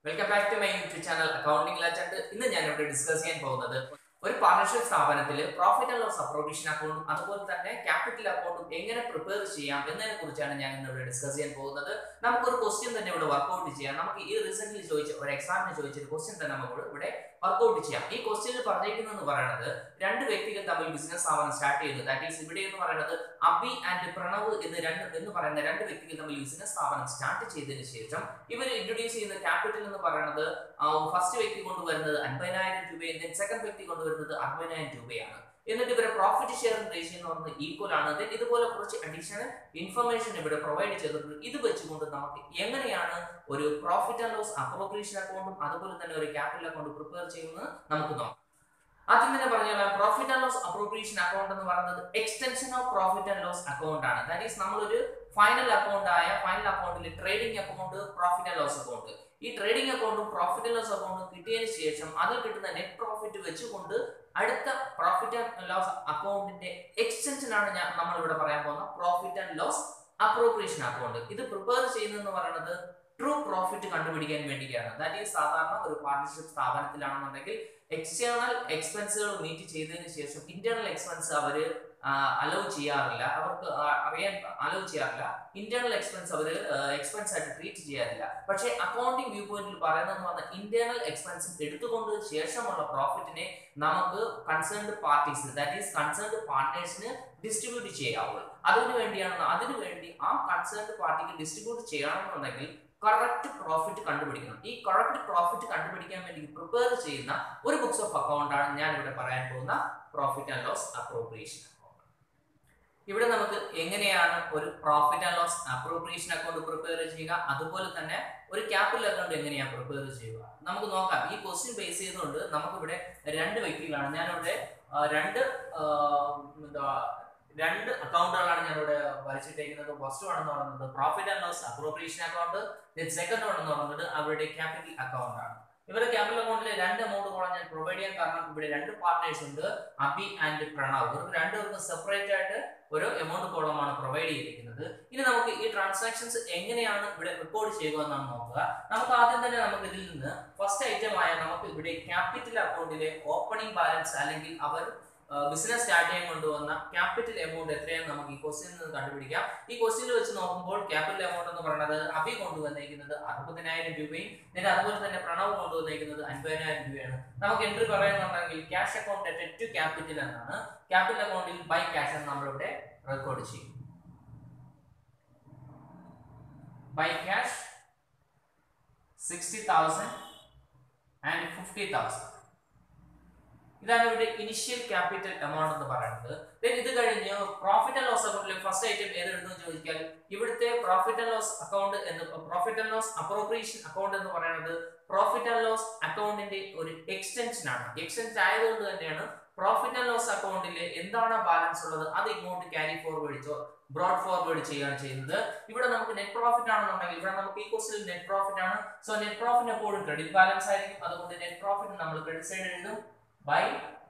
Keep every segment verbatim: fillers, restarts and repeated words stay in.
Welcome back to my YouTube channel Accounting Legend. ഇന്ന് ഞാൻ ഇവിടെ ഡിസ്കസ് ചെയ്യാൻ പോകുന്നത് ഒരു പാർട്ണർഷിപ്പ് സ്ഥാപനത്തിൽ പ്രോഫിറ്റ് ആൻഡ് ലോസ് അപ്രോപ്രിയേഷൻ അക്കൗണ്ടും അതുപോലെ തന്നെ ക്യാപിറ്റൽ അക്കൗണ്ടും എങ്ങനെ പ്രിപ്പയർ ചെയ്യാം എന്നതിനെ കുറിച്ചാണ് ഞാൻ ഇന്ന് ഇവിടെ ഡിസ്കസ് ചെയ്യാൻ പോകുന്നത്. നമുക്കൊരു ക്വസ്റ്റ്യൻ തന്നെ ഇവിടെ വർക്ക്ഔട്ട് ചെയ്യാം. നമുക്ക് ഈ റീസെന്റ്ലി ചോദിച്ച ഒരു എക്സാമിന് ചോദിച്ച ഒരു ക്വസ്റ്റ്യൻ തന്നെ നമുക്ക് ഇവിടെ വർക്ക്ഔട്ട് ചെയ്യാം. ഈ ക്വസ്റ്റ്യനിൽ പറഞ്ഞിരിക്കുന്നത് പറയുന്നത് രണ്ട് വ്യക്തികൾ തമ്മിൽ ബിസിനസ് സ്ഥാപനം സ്റ്റാർട്ട് ചെയ്തു. ദാറ്റ് ഈസ് ഇവിടെ എന്ന് പറയുന്നത് അബി ആൻഡ് പ്രണവ് എന്ന് രണ്ട് എന്ന് പറയുന്ന രണ്ട് വ്യക്തികൾ തമ്മിൽ ബിസിനസ് സ്ഥാപനം സ്റ്റാർട്ട് ചെയ്തതിനു ശേഷം ഇവർ ഇൻട്രൊഡ്യൂസ് ചെയ്യുന്ന ക്യാപിറ്റൽ എന്ന് പറയുന്നത് ഫസ്റ്റ് വ്യക്തി കൊണ്ടുവരുന്നത് അൻപതിനായിരം രൂപയും സെക്കൻഡ് വ്യക്തി കൊണ്ടുവരുന്നത് അറുപതിനായിരം രൂപയാണ്. എന്നിട്ട് ഇവരെ പ്രോഫിറ്റ് ഷെയറിംഗ് റേഷ്യോ എന്ന് പറയുന്നത് ഈക്വൽ ആണ്. ദെൻ ഇതുപോലെ കുറച്ച് അഡീഷണൽ ഇൻഫർമേഷൻ ഇവിടെ പ്രൊവൈഡ് ചെയ്തിട്ടുണ്ട്. ഇത് വെച്ചുകൊണ്ട് നമുക്ക് എങ്ങനെയാണ് ഒരു പ്രോഫിറ്റ് ആൻഡ് ലോസ് അപ്രോപ്രിയേഷൻ അക്കൗണ്ടും അതുപോലെ തന്നെ ഒരു ക്യാപിറ്റൽ അക്കൗണ്ട് പ്രിപ്പയർ ചെയ്യുന്നത് നമുക്ക് നോക്കാം. ആദ്യം തന്നെ പറഞ്ഞാൽ profit and loss appropriation account എന്ന് പറയുന്നത് extension of profit and loss account ആണ്. ദാറ്റ് ഈസ് നമ്മളൊരു ഫൈനൽ അക്കൗണ്ട് ആയ ഫൈനൽ അക്കൗണ്ടിൽ trading account, profit and loss account, ഈ ട്രേഡിംഗ് അക്കൗണ്ടും പ്രോഫിറ്റ് ആൻഡ് ലോസ് അക്കൗണ്ടും കിട്ടിയതിന് ശേഷം അതിൽ കിട്ടുന്ന നെറ്റ് പ്രോഫിറ്റ് വെച്ചുകൊണ്ട് അടുത്ത പ്രോഫിറ്റ് ആൻഡ് ലോസ് അക്കൗണ്ടിന്റെ എക്സ്റ്റൻഷൻ ആണ് ഞാൻ നമ്മൾ ഇവിടെ പറയാൻ പോകുന്ന profit and loss appropriation account. ഇത് പ്രിപ്പയർ ചെയ്യുന്നതെന്ന് പറയുന്നത് ട്രൂ പ്രോഫിറ്റ് കണ്ടുപിടിക്കാൻ വേണ്ടിയാണ്. ദാറ്റ് ഈസ് സാധാരണ ഒരു പാർട്ണർഷിപ്പ് സ്ഥാപനത്തിലാണെന്നുണ്ടെങ്കിൽ എക്സ്റ്റേണൽ എക്സ്പെൻസുകൾ മീറ്റ് ചെയ്തതിനു ശേഷം ഇന്റേണൽ എക്സ്പെൻസ് അവര് അലോ ചെയ്യാറില്ല, അവർക്ക് അറിയാൻ അലോ ചെയ്യാറില്ല. ഇന്റേണൽ എക്സ്പെൻസ് അവർ എക്സ്പെൻസ് ആയിട്ട് ട്രീറ്റ് ചെയ്യാറില്ല. പക്ഷേ അക്കൗണ്ടിംഗ് വ്യൂ പോയിന്റിൽ പറയുന്നതെന്ന് പറഞ്ഞാൽ ഇന്റേണൽ എക്സ്പെൻസ് എടുത്തുകൊണ്ട് ശേഷമുള്ള പ്രോഫിറ്റിനെ നമുക്ക് concerned parties that is concerned പാർട്ട്നേഴ്സിന് ഡിസ്ട്രിബ്യൂട്ട് ചെയ്യാവുള്ളൂ. അതിനു വേണ്ടിയാണ് അതിനു വേണ്ടി ആ കൺസേൺഡ് പാർട്ടിക്ക് ഡിസ്ട്രിബ്യൂട്ട് ചെയ്യണമെന്നുണ്ടെങ്കിൽ കറക്റ്റ് പ്രോഫിറ്റ് കണ്ടുപിടിക്കണം. ഈ കറക്റ്റ് പ്രോഫിറ്റ് കണ്ടുപിടിക്കാൻ വേണ്ടി പ്രിപ്പയർ ചെയ്യുന്ന ഒരു ബുക്സ് ഓഫ് അക്കൗണ്ട് ആണ് ഞാൻ ഇവിടെ പറയാൻ പോകുന്ന profit and loss appropriation account. ഇവിടെ നമുക്ക് എങ്ങനെയാണ് ഒരു profit and loss appropriation account prepare ചെയ്യുക, അതുപോലെ തന്നെ ഒരു ക്യാപിറ്റൽ അക്കൗണ്ട് എങ്ങനെയാണ് പ്രിപ്പയർ ചെയ്യുക നമുക്ക് നോക്കാം. ഈ ക്വസ്റ്റ്യൻ ബേസ് ചെയ്തുകൊണ്ട് നമുക്കിവിടെ രണ്ട് വ്യക്തികളാണ് ഞാനിവിടെ രണ്ട് എന്താ രണ്ട് അക്കൗണ്ടുകളാണ് ഞാനിവിടെ വരച്ചിട്ടേക്കുന്നത്. ഫസ്റ്റ് വൺ എന്ന് പറയുന്നത് profit and loss appropriation account, second one എന്ന് പറയുന്നത് അവരുടെ ക്യാപിറ്റൽ അക്കൗണ്ട് ആണ്. ഇവരുടെ ക്യാപിറ്റൽ അക്കൗണ്ടിലെ രണ്ട് എമൗണ്ടുകളാണ് ഞാൻ പ്രൊവൈഡ് ചെയ്യാൻ കാരണം ഇവിടെ രണ്ട് പാർട്ട്നേഴ്സ് ഉണ്ട്, അബി ആൻഡ് പ്രണവ്. ഇവർക്ക് രണ്ടുപേർക്കും സെപ്പറേറ്റ് ആയിട്ട് ഒരു എമൗണ്ട് കോളമാണ് പ്രൊവൈഡ് ചെയ്തിരിക്കുന്നത്. ഇനി നമുക്ക് ഈ ട്രാൻസാക്ഷൻസ് എങ്ങനെയാണ് ഇവിടെ റെക്കോർഡ് ചെയ്യുക എന്നാണ് നോക്കുക. നമുക്ക് ആദ്യം തന്നെ നമുക്ക് ഇതിൽ നിന്ന് ഫസ്റ്റ് ഐറ്റം ആയ നമുക്ക് ഇവിടെ ക്യാപിറ്റൽ അക്കൗണ്ടിലെ ഓപ്പണിംഗ് ബാലൻസ് അല്ലെങ്കിൽ അവർ ബിസിനസ് സ്റ്റാർട്ട് ചെയ്യാൻ കൊണ്ടുവന്ന ക്യാപിറ്റൽ എമൗണ്ട് എത്രയാണ് നമുക്ക് ഈ ക്വസ്റ്റ്യനിൽ നിന്ന് കണ്ടുപിടിക്കാം. ഈ ക്വസ്റ്റ്യനിൽ വെച്ച് നോക്കുമ്പോൾ ക്യാപിറ്റൽ എമൗണ്ട് എന്ന് പറയുന്നത് അബി കൊണ്ടുവന്നിരിക്കുന്നത് അറുപതിനായിരം രൂപയും പിന്നെ അതുപോലെ തന്നെ പ്രണവ് കൊണ്ടുവന്നിരിക്കുന്നത് അൻപതിനായിരം രൂപയാണ്. നമുക്ക് എൻട്രി പറയുന്നുണ്ടെങ്കിൽ cash account at to capital എന്നാണ്. ക്യാപിറ്റൽ അക്കൗണ്ടിൽ ബൈ ക്യാഷ് എന്ന് നമ്മളിവിടെ റെക്കോർഡ് ചെയ്യും. By cash sixty thousand and fifty thousand ഇതാണ് ഇവിടെ ഇനിഷ്യൽ ക്യാപിറ്റൽ എമൗണ്ട് എന്ന് പറയുന്നത്. ഇത് കഴിഞ്ഞ് പ്രോഫിറ്റ് ആൻഡ് ലോസ് അക്കൗണ്ടിലെ ഫസ്റ്റ് ഐറ്റം ഏതെന്ന് ചോദിച്ചാൽ ഇവിടുത്തെ പ്രോഫിറ്റ് ആൻഡ് ലോസ് അക്കൗണ്ട് എന്ന് profit and loss appropriation account എന്ന് പറയുന്നത് പ്രോഫിറ്റ് ആൻഡ് ലോസ് അക്കൗണ്ടിന്റെ ഒരു എക്സ്റ്റൻഷൻ ആണ്. എക്സ്റ്റൻഷൻ ആയതുകൊണ്ട് തന്നെയാണ് പ്രോഫിറ്റ് ആൻഡ് ലോസ് അക്കൗണ്ടിലെ എന്താണ് ബാലൻസ് ഉള്ളത് അത് ഇങ്ങോട്ട് ക്യാരി ഫോർവേഡ് ബ്രോഡ് ഫോർവേഡ് ചെയ്യുകയാണ് ചെയ്യുന്നത്. ഇവിടെ നമുക്ക് നെറ്റ് പ്രോഫിറ്റ് ആണെന്നുണ്ടെങ്കിൽ ഇവിടെ നമുക്ക് ഈ ക്വസ്റ്റ്യനിൽ നെറ്റ് പ്രോഫിറ്റ് ആണ്. സോ നെറ്റ് പ്രോഫിറ്റ് എപ്പോഴും ക്രെഡിറ്റ് ബാലൻസ് ആയിരിക്കും. അതുകൊണ്ട് നെറ്റ് പ്രോഫിറ്റ് നമ്മൾ ക്രെഡിറ്റ് സൈഡ് എഴുതും by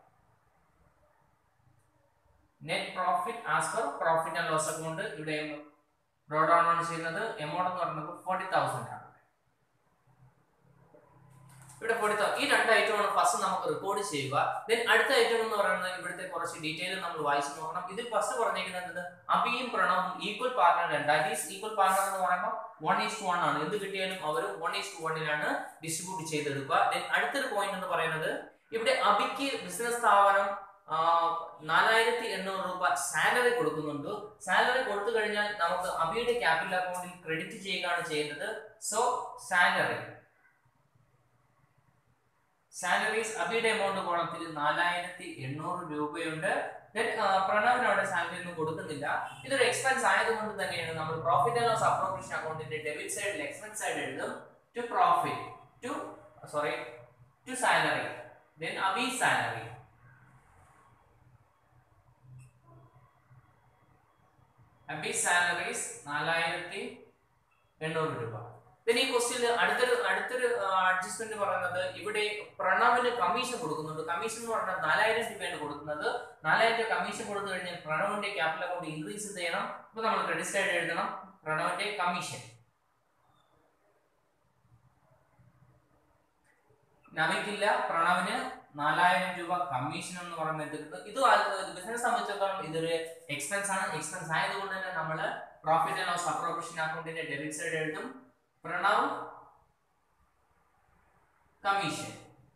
net profit as per profit and loss account. ഇവിടെ ബ്രോഡ് ഡൗൺ ആണ് ചെയ്യുന്നത്. എമൗണ്ട് എന്ന് പറയുന്നത് ഫോർട്ടി തൗസൻഡ് ആണ്. ഇവിടെ ഫോർട്ടി തൗസൻഡ് ഈ രണ്ട് ഐറ്റം ആണ് ഫസ്റ്റ് നമുക്ക് റെക്കോർഡ് ചെയ്യുക. ദെൻ അടുത്ത ഐറ്റം എന്ന് പറയുന്നത് ഇവിടുത്തെ കുറച്ച് ഡീറ്റെയിൽ നമ്മൾ വായിച്ചു നോക്കണം. ഇതിൽ ഫസ്റ്റ് പറഞ്ഞിരിക്കുന്നത് അബിയും പ്രണവും ഈക്വൽ പാർട്ണർ ആണ്. ദാറ്റ് ഈസ് ഈക്വൽ പാർട്ണർ എന്ന് പറയുമ്പോൾ വൺ ഈസ് ടു വൺ ആണ്. എന്ത് കിട്ടിയാലും അവർ വൺ ഈസ് ടു വണ്ണിലാണ് ഡിസ്ട്രിബ്യൂട്ട് ചെയ്തെടുക്കുക. ദെൻ അടുത്തൊരു പോയിന്റ് എന്ന് പറയുന്നത് ഇവിടെ അബിക്ക് ബിസിനസ് സ്ഥാപനം നാലായിരത്തി എണ്ണൂറ് രൂപ സാലറി കൊടുക്കുന്നുണ്ട്. സാലറി കൊടുത്തു കഴിഞ്ഞാൽ നമുക്ക് അബിയുടെ ക്യാപിറ്റൽ അക്കൗണ്ടിൽ ക്രെഡിറ്റ് ചെയ്യുകയാണ് ചെയ്യുന്നത്. സോ സാലറി സാലറീസ് അബിയുടെ എമൗണ്ട് കോളത്തിൽ നാലായിരത്തി എണ്ണൂറ് രൂപയുണ്ട്. പ്രണവിന് അവിടെ സാലറി ഒന്നും കൊടുക്കുന്നില്ല. ഇതൊരു എക്സ്പെൻസ് ആയതുകൊണ്ട് തന്നെയാണ് നമ്മൾ പ്രോഫിറ്റ് ആൻഡ് ലോസ് അപ്രോപ്രിയേഷൻ അക്കൗണ്ടിന്റെ ഡെബിറ്റ് സൈഡിൽ എക്സ്പെൻസ് സൈഡ് എഴുതും to profit to sorry to salary. Then Abi's salary. Abi's salary is നാലായിരത്തി എണ്ണൂറ് രൂപ. Then ഈ ക്വസ്റ്റ്യനിൽ അടുത്തൊരു അടുത്തൊരു അഡ്ജസ്റ്റ്മെന്റ് പറയുന്നത് ഇവിടെ പ്രണവിന് കമ്മീഷൻ കൊടുക്കുന്നുണ്ട്. കമ്മീഷൻ എന്ന് പറഞ്ഞാൽ നാലായിരം രൂപയാണ് കൊടുക്കുന്നത്. നാലായിരം രൂപ കമ്മീഷൻ കൊടുത്തു കഴിഞ്ഞാൽ പ്രണവിന്റെ ക്യാപിറ്റൽ അക്കൗണ്ട് ഇൻക്രീസ് ചെയ്യണം. അപ്പൊ നമ്മൾ ക്രെഡിറ്റ് സൈഡ് എഴുതണം പ്രണവിന്റെ കമ്മീഷൻ. നവിക്കില്ല, പ്രണവിന് നാലായിരം രൂപ കമ്മീഷൻ എന്ന് പറയുന്നത് കിട്ടും. ഇത് ബിസിനസ് സംബന്ധിച്ചിടത്തോളം ഇതൊരു എക്സ്പെൻസ് ആണ്. എക്സ്പെൻസ് ആയതുകൊണ്ട് തന്നെ നമ്മൾ പ്രോഫിറ്റ് ആൻഡ് ലോസ് അപ്രോപ്രിയേഷൻ അക്കൗണ്ടിന്റെ ഡെബിറ്റ് സൈഡ് എഴുതും പ്രണവ് കമ്മീഷൻ.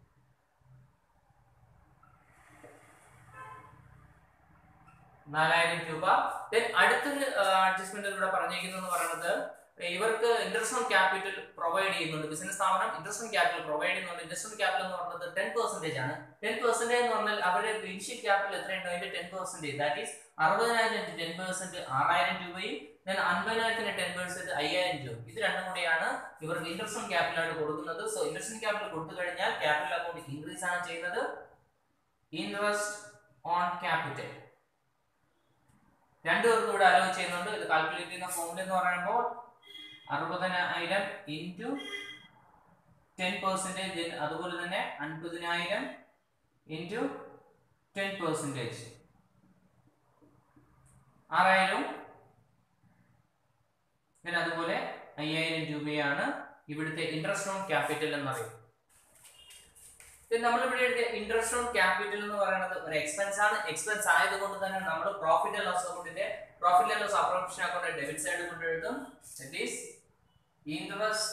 നാലായിരം രൂപ. അടുത്തൊരു അഡ്ജസ്റ്റ്മെന്റ് ഇവിടെ പറഞ്ഞിരിക്കുന്നു പറയുന്നത് ഇവർക്ക് ഇൻട്രസ്റ്റ് ഓൺ ക്യാപിറ്റൽ പ്രൊവൈഡ് ചെയ്യുന്നുണ്ട്. ബിസിനസ് സ്ഥാപനം ഇൻട്രസ്റ്റ് ഓൺ ക്യാപിറ്റൽ പ്രൊവൈഡ് ചെയ്യുന്നുണ്ട്. ഇൻട്രസ്റ്റ് ഓൺ ക്യാപിറ്റൽ എന്ന് പറയുന്നത് ടെൻ പെർസെന്റേജ് ആണ്. ടെൻ പെർസെന്റേജ് എന്ന് പറഞ്ഞാൽ അവരുടെ ഇനിഷ്യൽ ക്യാപിറ്റൽ എത്രയുണ്ടോ അതിന്റെ ടെൻ പെർസെന്റേജ്, ദാറ്റ് ഈസ് അറുപതിനായിരം ടെൻ പെർസെന്റ് ആറായിരം രൂപയും then അൻപതിനായിരത്തിന് ടെൻ പെർസെന്റ് അയ്യായിരം രൂപ. ഇത് രണ്ടും കൂടിയാണ് ഇവർക്ക് ഇൻട്രസ്റ്റ് ഓൺ ക്യാപിറ്റൽ ആയിട്ട് കൊടുക്കുന്നത്. സോ ഇൻട്രസ്റ്റ് ഓൺ ക്യാപിറ്റൽ കൊടുത്തു കഴിഞ്ഞാൽ ക്യാപിറ്റൽ അക്കൗണ്ട് ഇൻക്രീസ് ആണ് ചെയ്യുന്നത്. ഇൻട്രസ്റ്റ് ഓൺ ക്യാപിറ്റൽ രണ്ടുപേർക്കും ഇവിടെ അലോ ചെയ്യുന്നുണ്ട്. ഇത് കാൽക്കുലേറ്റ് ചെയ്യുന്ന ഫോമുല എന്ന് പറയുമ്പോൾ അറുപതിനായിരം ഇൻറ്റു ടെൻ പെർസെന്റേജ്, അതുപോലെ തന്നെ അൻപതിനായിരം ഇൻറ്റു ടെൻ പെർസെന്റേജ് ആറായിരം, പിന്നെ അതുപോലെ അയ്യായിരം രൂപയാണ് ഇവിടുത്തെ ഇൻട്രസ്റ്റ് ഓൺ ക്യാപിറ്റൽ എന്ന് പറയുന്നത്. നമ്മളിവിടെ എഴുതിയ ഇൻട്രസ്റ്റ് ഓൺ ക്യാപിറ്റൽ എന്ന് പറയുന്നത് ഒരു എക്സ്പെൻസ് ആണ്. എക്സ്പെൻസ് ആയതുകൊണ്ട് തന്നെ നമ്മൾ പ്രോഫിറ്റ് ആൻഡ് ലോസ് അക്കൗണ്ടിന്റെ profit and loss appropriation account debit side കൊണ്ട് എഴുതും. That is interest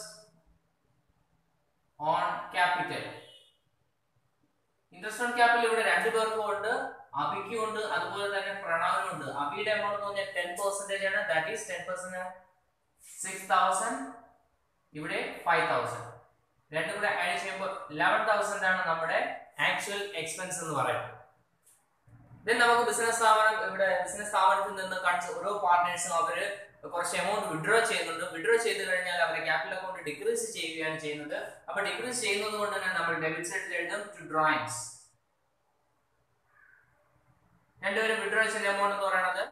on capital. Interest on capital ഇവിടെ രണ്ടു പേർക്കും ഉണ്ട്, അബിക്കും ഉണ്ട്, അതുപോലെ തന്നെ പ്രണവിനും ഉണ്ട്. അബിയുടെ എമൗണ്ട് എന്ന് പറഞ്ഞാൽ ടെൻ പെർസെന്റേജ് ആണ്. That is ten percent six thousand, ഇവിടെ ഫൈവ് തൗസൻഡ്. രണ്ടും കൂടെ ആഡ് ചെയ്യുമ്പോൾ ലെവൻ തൗസൻഡ് ആണ് നമ്മുടെ ആക്ച്വൽ എക്സ്പെൻസ് എന്ന് പറയുന്നത്. ദെൻ നമുക്ക് ബിസിനസ് സ്ഥാപനം ഇവിടെ ബിസിനസ് സ്ഥാപനത്തിൽ നിന്ന് കാണിച്ച ഓരോ പാർട്ട്നേഴ്സും അവര് കുറച്ച് എമൗണ്ട് വിഡ്രോ ചെയ്യുന്നുണ്ട്. വിഡ്രോ ചെയ്ത് കഴിഞ്ഞാൽ അവരുടെ ക്യാപിറ്റൽ അക്കൗണ്ട് ഡിക്രീസ് ചെയ്യുകയാണ് ചെയ്യുന്നത്. അപ്പൊ ഡിക്രീസ് ചെയ്യുന്നത് കൊണ്ട് തന്നെ നമ്മൾ ഡെബിറ്റ് സൈഡിൽ എഴുതും ടു ഡ്രോയിങ്സ്. രണ്ടുപേരും വിഡ്രോ ചെയ്ത എമൗണ്ട് എന്ന് പറയുന്നത്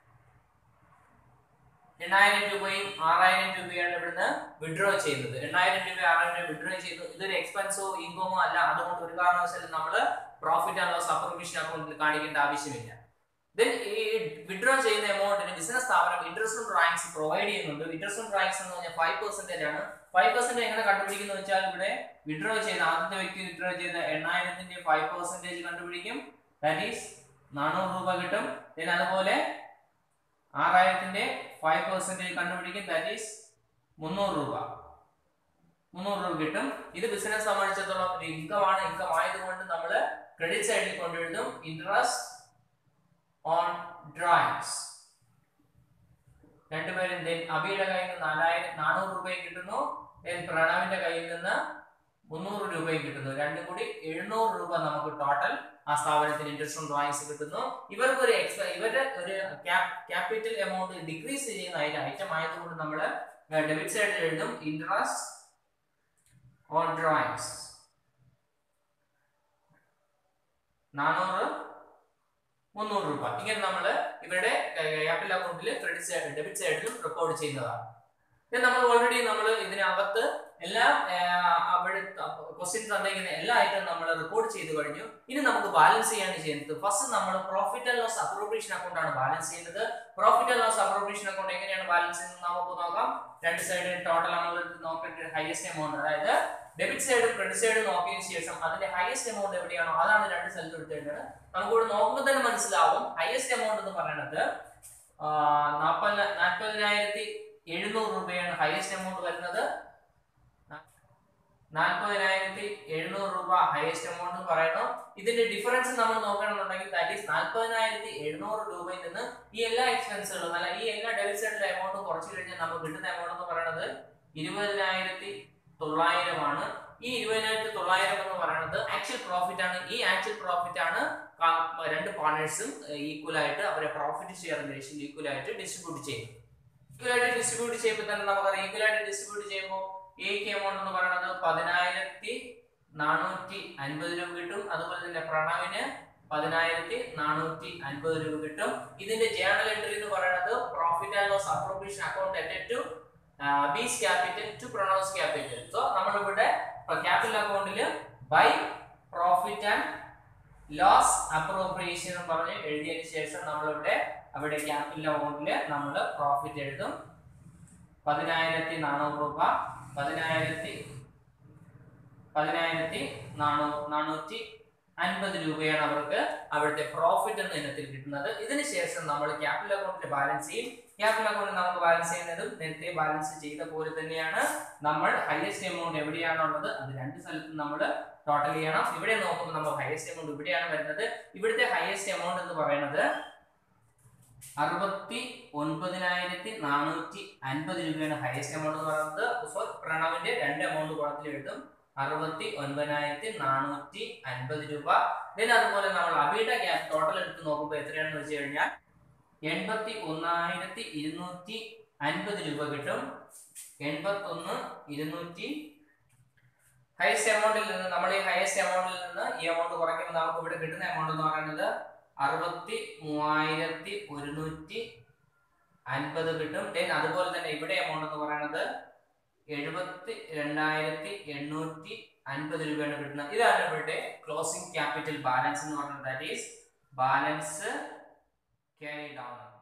എണ്ണായിരം രൂപയും ആറായിരം രൂപയാണ് ഇവിടുന്ന് വിഡ്രോ ചെയ്യുന്നത്. എണ്ണായിരം രൂപ ആറായിരം രൂപ വിഡ്രോ ചെയ്തു. ഇതൊരു എക്സ്പെൻസോ ഇൻകമോ അല്ല. അതുകൊണ്ട് ഒരു കാരണവശാലും നമ്മൾ പ്രോഫിറ്റ് ആൻഡ് ലോസ് അപ്രോപ്രിയേഷൻ അക്കൗണ്ടിൽ കാണിക്കേണ്ട ആവശ്യമില്ല. ദെൻ ഈ വിഡ്രോ ചെയ്യുന്ന എമൗണ്ടിന് ബിസിനസ് സ്ഥാപനം ഇൻട്രസ്റ്റ് ഓൺ ഡ്രോയിങ്സ് പ്രൊവൈഡ് ചെയ്യുന്നുണ്ട്. ഇൻട്രസ്റ്റ് ഓൺ ഡ്രോയിങ്സ് എന്ന് പറഞ്ഞാൽ ഫൈവ് പെർസെന്റേജ് ആണ്. ഫൈവ് പെർസെന്റ് എങ്ങനെ കണ്ടുപിടിക്കുന്നു വെച്ചാൽ ഇവിടെ വിഡ്രോ ചെയ്ത ആദ്യത്തെ വ്യക്തി വിഡ്രോ ചെയ്ത എണ്ണായിരത്തിന്റെ ഫൈവ് പെർസെന്റേജ് കണ്ടുപിടിക്കും. ദാറ്റ് ഈസ് നാനൂറ് രൂപ കിട്ടും. ദെൻ അതുപോലെ ആറായിരത്തിന്റെ ഫൈവ് പെർസെന്റേജ് കണ്ടുപിടിക്കും. ദാറ്റ് ഈസ് മുന്നൂറ് രൂപ മുന്നൂറ് രൂപ കിട്ടും. ഇത് ബിസിനസ് സംബന്ധിച്ചിടത്തോളം ഒരു ഇൻകം ആണ്. ഇൻകം ആയതുകൊണ്ട് നമ്മൾ ക്രെഡിറ്റ് സൈഡിൽ കൊണ്ടുവരുന്നു ഇൻട്രസ്റ്റ് ഓൺ ഡ്രോയിങ്സ്. രണ്ടുപേരും അബിയുടെ കയ്യിൽ നിന്ന് നാലായിരം നാനൂറ് രൂപയും കിട്ടുന്നു. പ്രണവിന്റെ കയ്യിൽ നിന്ന് മുന്നൂറ് രൂപയും കിട്ടുന്നു. രണ്ടും കൂടി എഴുന്നൂറ് രൂപ നമുക്ക് ടോട്ടൽ ആ സ്ഥാപനത്തിന് ഇൻട്രസ്റ്റ് ഓൺ ഡ്രോയിങ്സ് കിട്ടുന്നു. ഇവർക്ക് ഒരു എക്സ്ട്രാ ഇവരുടെ ഒരു ക്യാപിറ്റൽ എമൗണ്ട് ഡിക്രീസ് ചെയ്യുന്ന ഐറ്റം ആയതുകൊണ്ട് നമ്മൾ ഡെബിറ്റ് സൈഡിൽ എഴുതും ഇൻട്രസ്റ്റ് ഓൺ ഡ്രോയിങ്സ്. നാനൂറ് മുന്നൂറ് രൂപ ഇങ്ങനെ നമ്മൾ ഇവരുടെ ക്യാപിറ്റൽ അക്കൗണ്ടിൽ ക്രെഡിറ്റ് സൈഡ് ഡെബിറ്റ് സൈഡിലും റെക്കോർഡ് ചെയ്യുന്നതാണ്. നമ്മൾ ഓൾറെഡി നമ്മൾ ഇതിനകത്ത് എല്ലാ അവിടെ ക്വസ്റ്റ്യൻ തന്നിരിക്കുന്ന എല്ലാ ഐറ്റം നമ്മൾ റെക്കോർഡ് ചെയ്ത് കഴിഞ്ഞു. ഇനി നമുക്ക് ബാലൻസ് ചെയ്യാണ് ചെയ്യുന്നത്. ഫസ്റ്റ് നമ്മൾ profit and loss appropriation account ആണ് ബാലൻസ് ചെയ്യുന്നത്. Profit and loss appropriation account എങ്ങനെയാണ് ബാലൻസ് ചെയ്യുന്നത് നമുക്ക് നോക്കാം. രണ്ട് സൈഡിൽ ടോട്ടൽ നമ്മൾ നോക്കിയിട്ട് ഹയസ്റ്റ് എമൗണ്ട്, അതായത് ഡെബിറ്റ് സൈഡും ക്രെഡിറ്റ് സൈഡും നോക്കിയതിനു ശേഷം അതിന്റെ ഹയസ്റ്റ് എമൗണ്ട് എവിടെയാണോ അതാണ് രണ്ട് സ്ഥലത്ത് എടുത്തേണ്ടത്. നമുക്കിവിടെ നോക്കുമ്പോൾ തന്നെ മനസ്സിലാവും ഹയസ്റ്റ് എമൗണ്ട് എന്ന് പറയുന്നത് നാൽപ്പത് നാൽപ്പതിനായിരത്തി എഴുന്നൂറ് രൂപയാണ് ഹയസ്റ്റ് എമൗണ്ട് വരുന്നത്. നാൽപ്പതിനായിരത്തി എഴുന്നൂറ് രൂപ ഹയസ്റ്റ് എമൗണ്ട് എന്ന് പറയുന്നു. ഇതിന്റെ ഡിഫറൻസ് നമ്മൾ നോക്കണമെന്നുണ്ടെങ്കിൽ ദാറ്റ് ഈസ് നാൽപ്പതിനായിരത്തി എഴുന്നൂറ് രൂപയിൽ നിന്ന് ഈ എല്ലാ എക്സ്പെൻസുകളും അല്ല ഈ എല്ലാ ഡെബിറ്റ് സൈഡിലെ എമൗണ്ടും കുറച്ചു കഴിഞ്ഞാൽ നമുക്ക് കിട്ടുന്ന എമൗണ്ട് എന്ന് പറയുന്നത് ഇരുപതിനായിരത്തി തൊള്ളായിരം ആണ്. ഈ ഇരുപതിനായിരത്തി തൊള്ളായിരം എന്ന് പറയുന്നത് ആക്ച്വൽ പ്രോഫിറ്റ് ആണ്. ഈ ആക്ച്വൽ പ്രോഫിറ്റ് ആണ് രണ്ട് പാർട്ണേഴ്സും ഈക്വൽ ആയിട്ട് അവരെ പ്രോഫിറ്റ് ഷെയർ റേഷ്യോ ഈക്വൽ ആയിട്ട് ഡിസ്ട്രിബ്യൂട്ട് ചെയ്യുന്നത്. ഈക്വൽ ആയിട്ട് ഡിസ്ട്രിബ്യൂട്ട് ചെയ്യുമ്പോൾ തന്നെ നമുക്കറിയാം ഈക്വൽ ആയിട്ട് ഡിസ്ട്രിബ്യൂട്ട് ചെയ്യുമ്പോൾ എക്ക് എമൗണ്ട് എന്ന് പറയുന്നത് പതിനായിരത്തി നാനൂറ്റി അൻപത് രൂപ കിട്ടും. അതുപോലെ തന്നെ പ്രണവിന് പതിനായിരത്തി നാനൂറ്റി അൻപത് രൂപ കിട്ടും. ഇതിന്റെ ജേണൽ എൻട്രി എന്ന് പറയുന്നത് profit and loss appropriation account added to B's capital to Pranav's capital. So നമ്മളിവിടെ ക്യാപിറ്റൽ അക്കൗണ്ടിൽ by profit and loss appropriation എന്ന് പറഞ്ഞ് എഴുതിയതിനു ശേഷം നമ്മളിവിടെ അവിടെ ക്യാപിറ്റൽ അക്കൗണ്ടിൽ നമ്മൾ പ്രോഫിറ്റ് എഴുതും. പതിനായിരത്തി നാനൂറ് രൂപ പതിനായിരത്തി പതിനായിരത്തി നാനൂ നാനൂറ്റി അൻപത് രൂപയാണ് അവർക്ക് അവിടുത്തെ പ്രോഫിറ്റ് എന്ന ഇനത്തിൽ കിട്ടുന്നത്. ഇതിനുശേഷം നമ്മൾ ക്യാപിറ്റൽ അക്കൗണ്ടിൽ ബാലൻസ് ചെയ്യും. ക്യാപിറ്റൽ അക്കൗണ്ടിൽ നമുക്ക് ബാലൻസ് ചെയ്യുന്നതും നേരത്തെ ബാലൻസ് ചെയ്ത പോലെ തന്നെയാണ്. നമ്മൾ ഹയസ്റ്റ് എമൗണ്ട് എവിടെയാണുള്ളത് അത് രണ്ട് സ്ഥലത്തും നമ്മൾ ടോട്ടൽ ചെയ്യണം. ഇവിടെ നോക്കുമ്പോൾ നമ്മൾ ഹയസ്റ്റ് എമൗണ്ട് ഇവിടെയാണ് വരുന്നത്. ഇവിടുത്തെ ഹയസ്റ്റ് എമൗണ്ട് എന്ന് പറയുന്നത് അറുപത്തി ഒൻപതിനായിരത്തി നാനൂറ്റി അൻപത് രൂപയാണ് ഹയസ്റ്റ് എമൗണ്ട് എന്ന് പറയുന്നത്. സോ പ്രണവിന്റെ രണ്ട് എമൗണ്ട് കുളത്തിൽ എഴുതും, അറുപത്തി ഒൻപതിനായിരത്തി നാനൂറ്റി അൻപത് രൂപ. then അതുപോലെ നമ്മൾ അബിയുടെ ടോട്ടൽ എടുത്ത് നോക്കുമ്പോൾ എത്രയാണെന്ന് വെച്ച് കഴിഞ്ഞാൽ എൺപത്തി ഒന്നായിരത്തി ഇരുന്നൂറ്റി അൻപത് രൂപ കിട്ടും. എൺപത്തി ഒന്ന് ഇരുന്നൂറ്റി ഹയസ്റ്റ് എമൗണ്ടിൽ നിന്ന് നമ്മൾ ഈ ഹയസ്റ്റ് എമൗണ്ടിൽ നിന്ന് ഈ എമൗണ്ട് കുറയ്ക്കുമ്പോൾ നമുക്ക് ഇവിടെ കിട്ടുന്ന എമൗണ്ട് എന്ന് പറയുന്നത് അറുപത്തി മൂവായിരത്തി ഒരുന്നൂറ്റി അൻപത് കിട്ടും. then അതുപോലെ തന്നെ ഇവിടെ എമൗണ്ട് എന്ന് പറയുന്നത് എഴുപത്തി രണ്ടായിരത്തി എണ്ണൂറ്റി അൻപത് രൂപയാണ് കിട്ടുന്നത്. ഇതാണ് ഇവിടെ ക്ലോസിംഗ് ക്യാപിറ്റൽ ബാലൻസ് എന്ന് പറയുന്നത്. That is balance carry down.